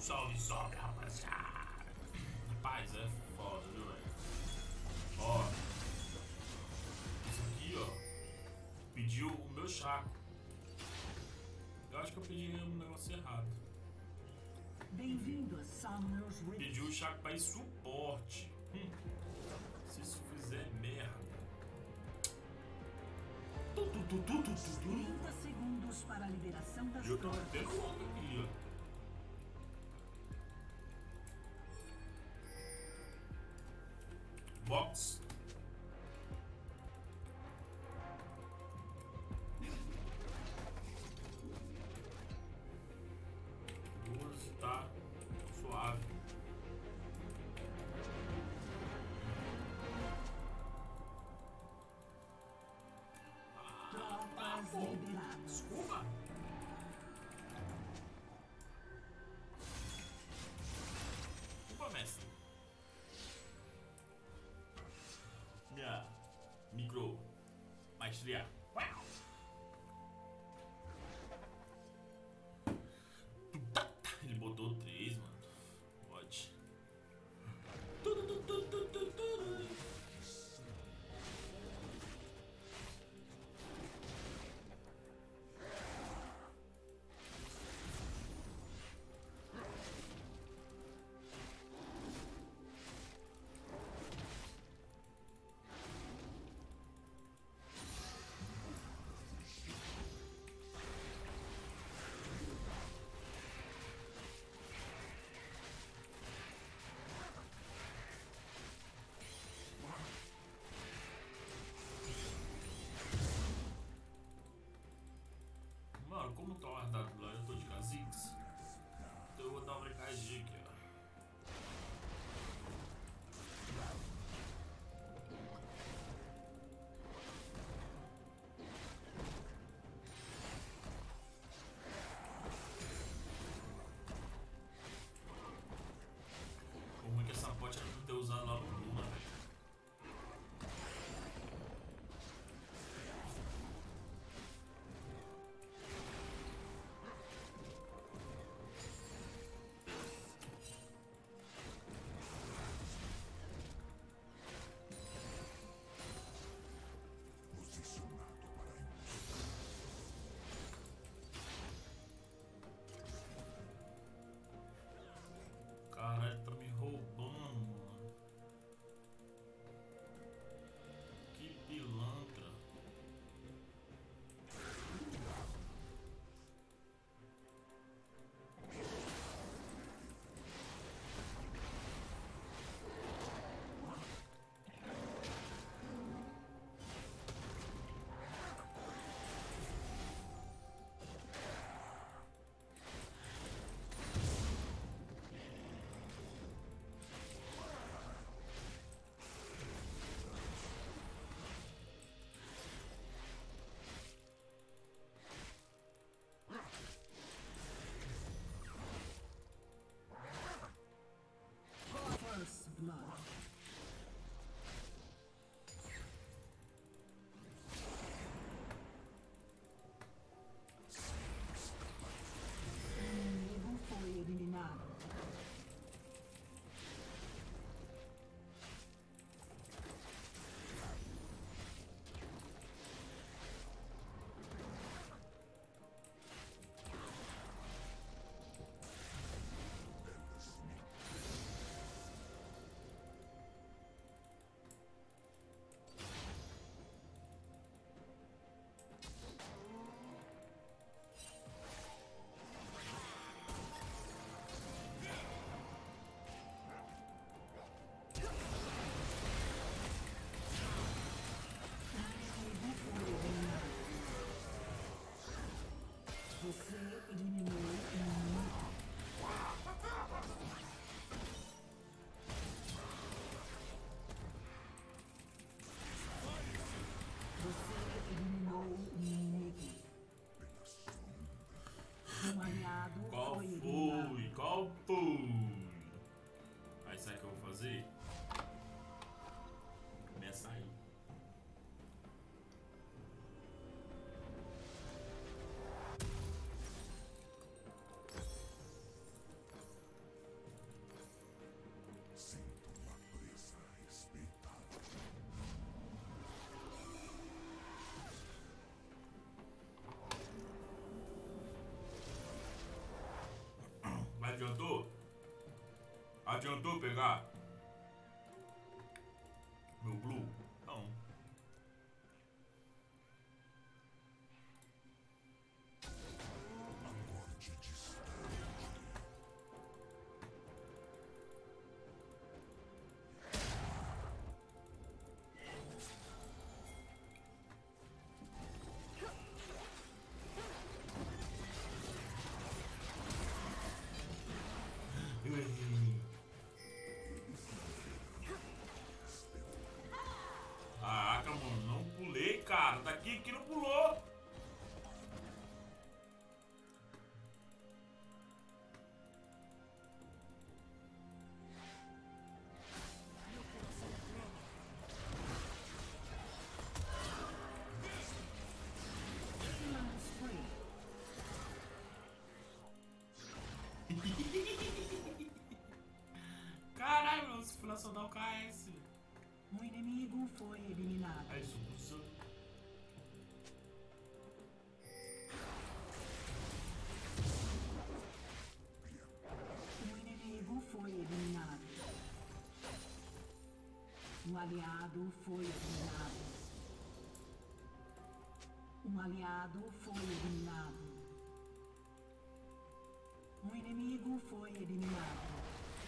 Salve, salve, rapaziada. Rapaz, é foda, viu, velho? Ó, isso aqui, ó, pediu o meu chaco. Eu acho que eu pedi um negócio errado. Bem-vindo a Summer's Rift. Pediu o chaco pra ir suporte. Se isso fizer merda. 30 segundos para a liberação das Eu tô tropas. tendo logo aqui, ó. Box. Duas, tá suave. Tropas liberadas. Desculpa. Desculpa, mestre. Minha micro maestria. Uau. Ele botou 3, mano. Pode. Mano, como tá o guardado lá, eu tô de Kha'Zix. Então eu vou dar uma brincadinha aqui, ó. Como é que essa pote era pra ter usado lá no Luna, velho? Caralho, tá me roubando, mano. Que pilantra. First Blood. O inimigo foi eliminado. Você eliminou o inimigo. Você eliminou o inimigo. Um aliado Qual foi eliminado. foi? Qual foi? Aí sabe o que eu vou fazer? Começa aí. Adiantou pegar meu blue? Não. Eu errei. Caraca, mano, não pulei, cara. Daqui que não pulou. Caralho, meu, se for acionar o KS. Um inimigo foi eliminado. É isso, funciona. Um inimigo foi eliminado. Um aliado foi eliminado. Um aliado foi eliminado. Um inimigo foi eliminado.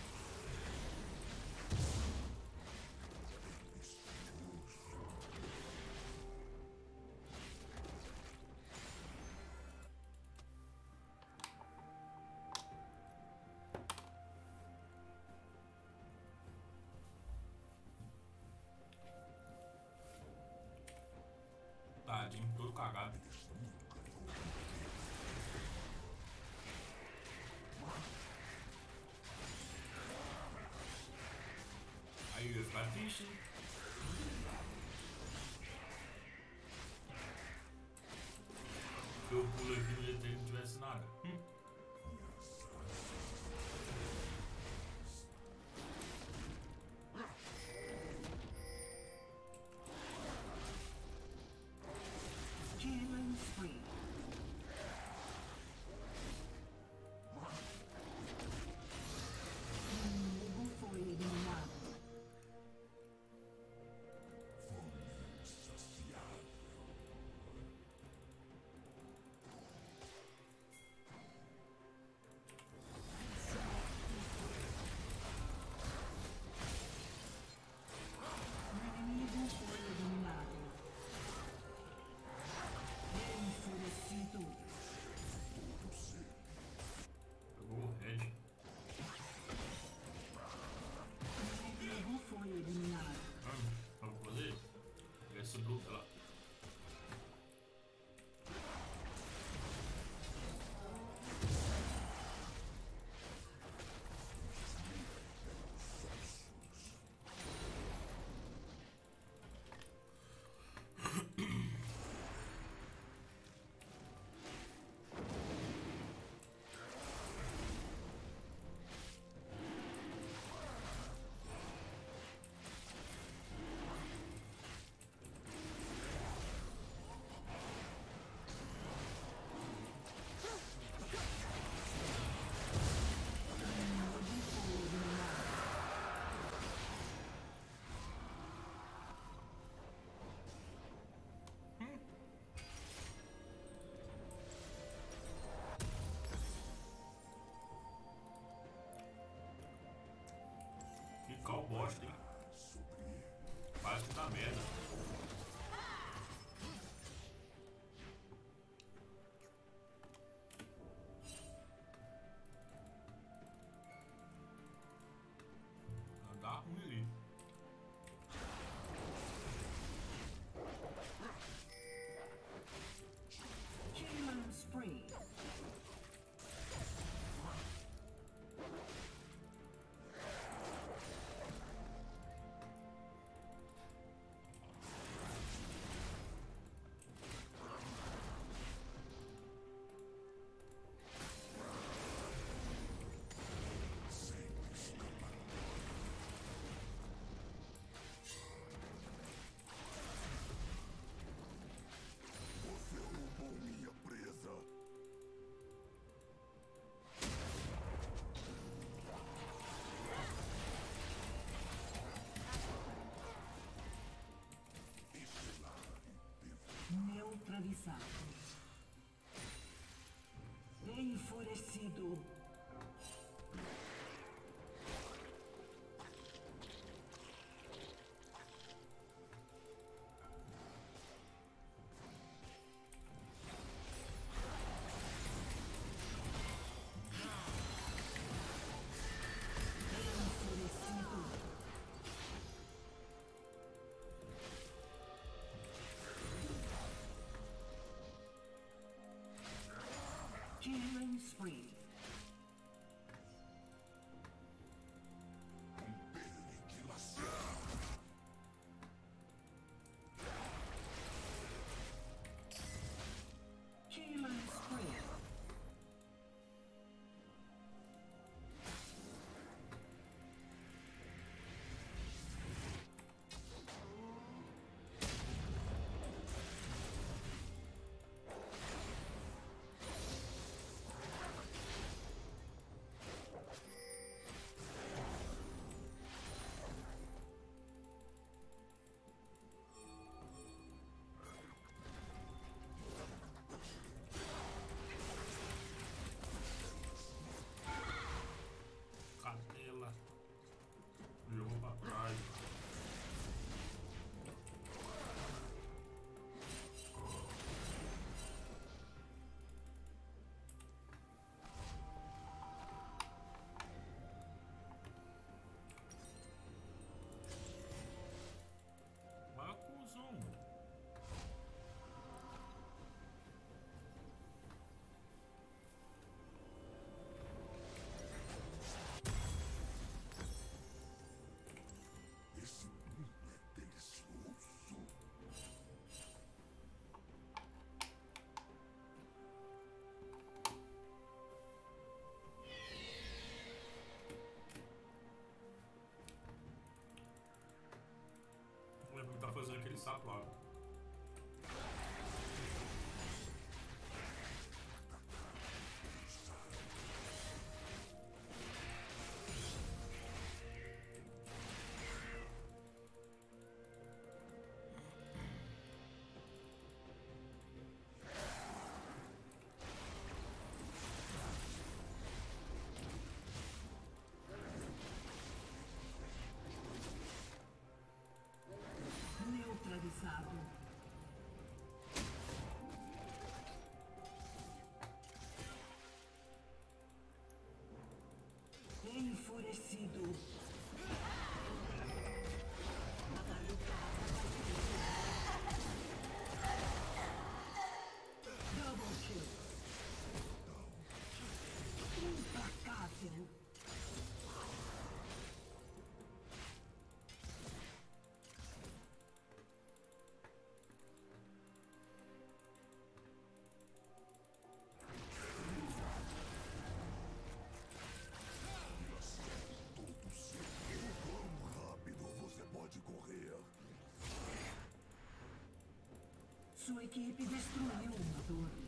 Tadinho, todo cagado. Aí eu ia ficar triste. Se eu pulo aqui no jeito que não tivesse nada. Killing spree. Um inimigo foi eliminado. Um inimigo foi eliminado. Enfurecido. Pegou o red. Um inimigo foi eliminado. Vamos fazer? Pegar esse blue lá. Que cal bosta, hein? Quase que dá merda. Andar ruim ali. Killing spree. neutralizado. Enfurecido. Killing spree. Killing spree. Canela. Jogou pra trás. Vai, cuzão. Esse mundo é delicioso. Não lembro o que tá fazendo aquele sapo lá. Neutralizado. Enfurecido. Double kill. Implacável. Quão rápido você pode correr? Sua equipe destruiu uma torre.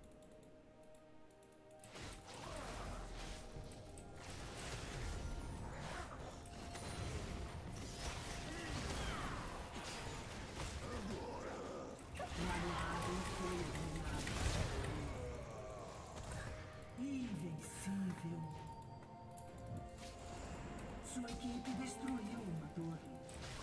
O aliado foi eliminado. Invencível. Sua equipe destruiu uma torre.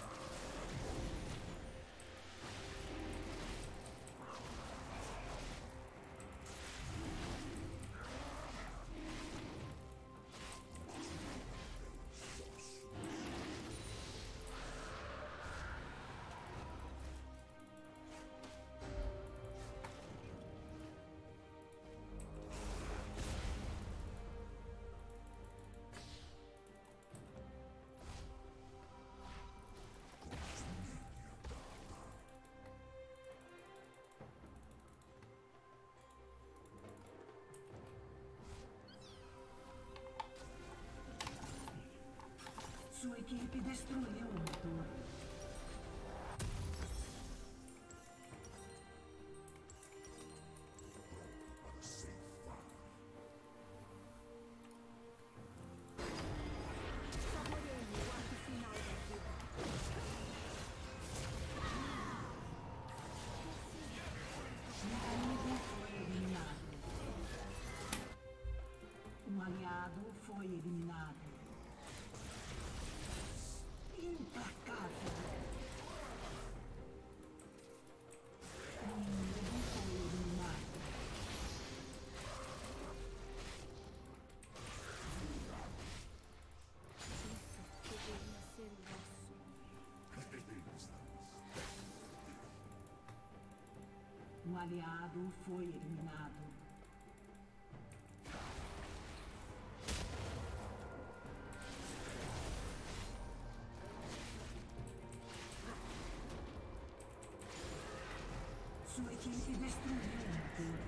Sua equipe destruiu uma torre. Para ceifar. Saboreie o ato final da vida. Unidade Um aliado foi eliminado. Implacável. Um inimigo foi eliminado. Deveria ser nosso. Um aliado foi eliminado. Sua equipe destruiu uma torre.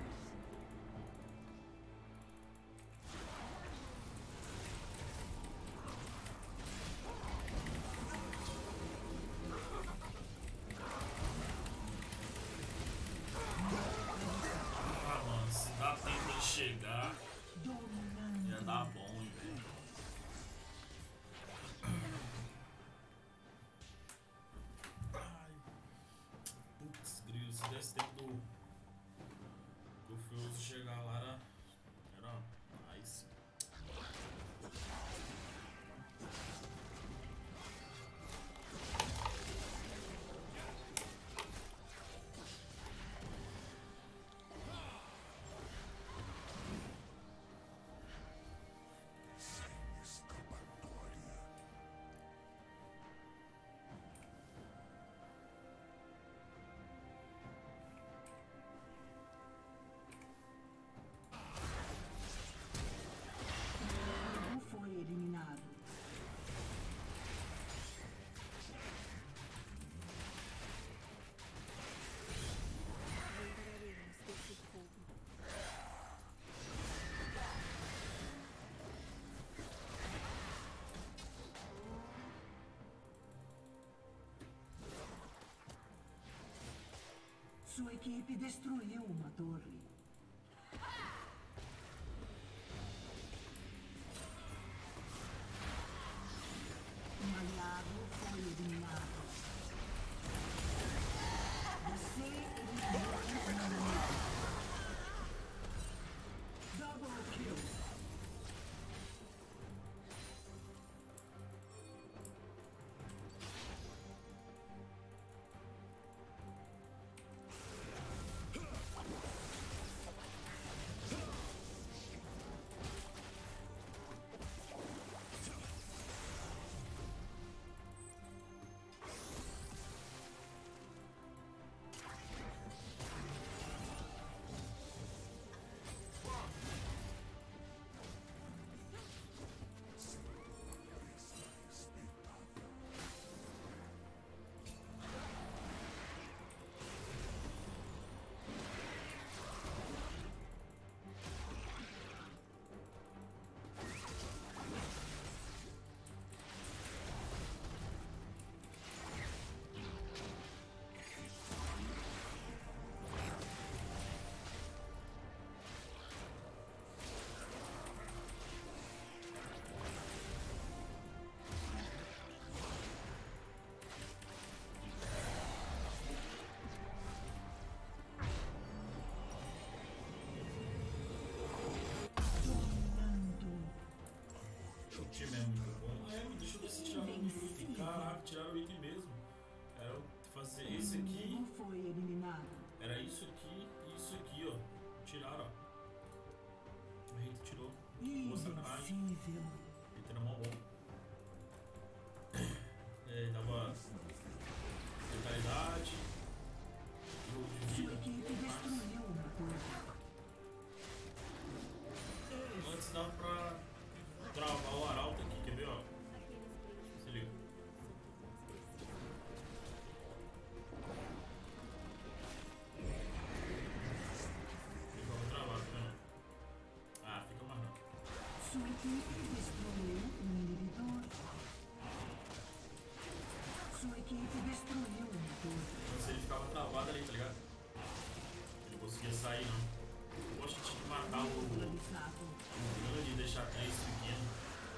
Ah, mano, se dá tempo de chegar, Dominando. ia dar bom, hein, velho. Ai, putz, grilo, se desse tempo do Fuse chegar lá, era nice. Um foi eliminado. Livraremos desse fogo. Sua equipe destruiu uma torre. Um aliado foi eliminado. Você eliminou um inimigo. Double kill. O time é muito bom. É, deixa eu ver se tiraram o item. Caraca, tiraram o item mesmo. Era eu fazer esse aqui. Inimigo foi eliminado. Era isso aqui e isso aqui, ó. Tiraram, ó. Eita, tirou. Boa sacanagem. Invencível. Eita, era mó bom. Tava letalidade. Jogo de Sua vida. equipe destruiu uma torre. Antes dava pra travar o arauto aqui, quer ver, ó? Se liga. Fica muito travado, tá vendo? Ah, fica mais não. Sua equipe destruiu um inibidor. Sua equipe destruiu uma torre. Antes ele ficava travado ali, tá ligado? Ele não conseguia sair, não. Poxa, tinha que matar o Neutralizado. grande e deixar 3 pequeno.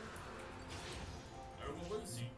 Era alguma coisa assim.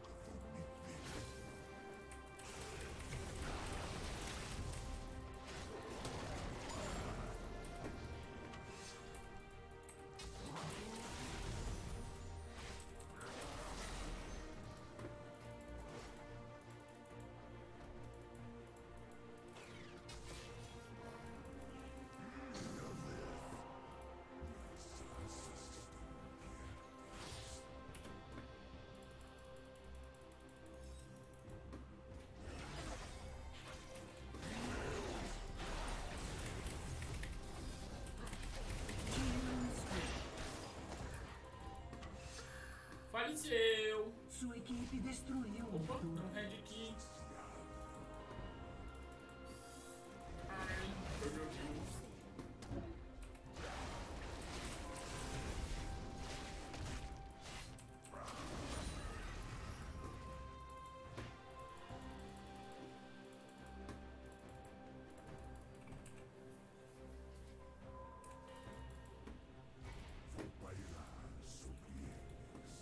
faleceu. Sua equipe destruiu uma Opa, tem torre. um red aqui. Ai, meu Deus. Vou bailar sobre eles.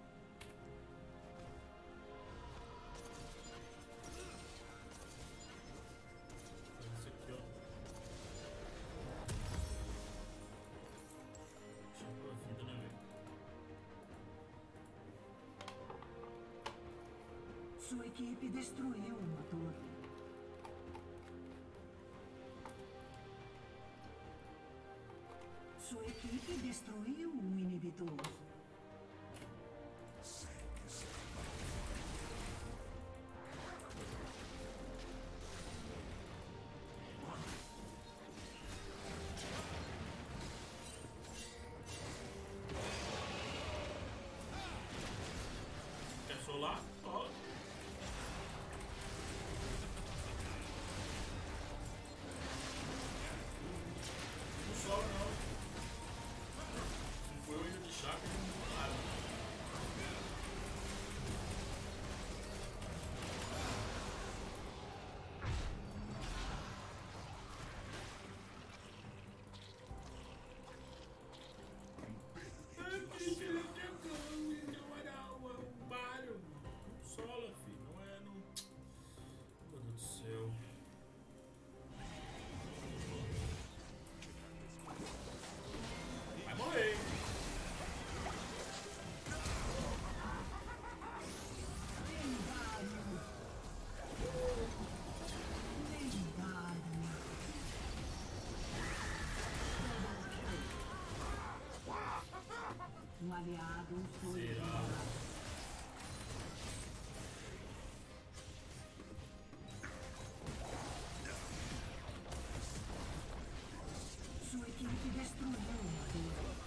Esse aqui, ó. Chegou a vida, né, velho? Sua equipe destruiu uma torre. Sua equipe destruiu um inibidor. Quer solar? Ó. Não sola, não. Se for ainda de chakra, não vou nada. Ai, que ele quer não vai dar um páreo. Não sola, filho. Não é, não. Meu Deus do céu. Vai morrer. Lendário. Um aliado foi Será? eliminado. Sua equipe destruiu uma torre.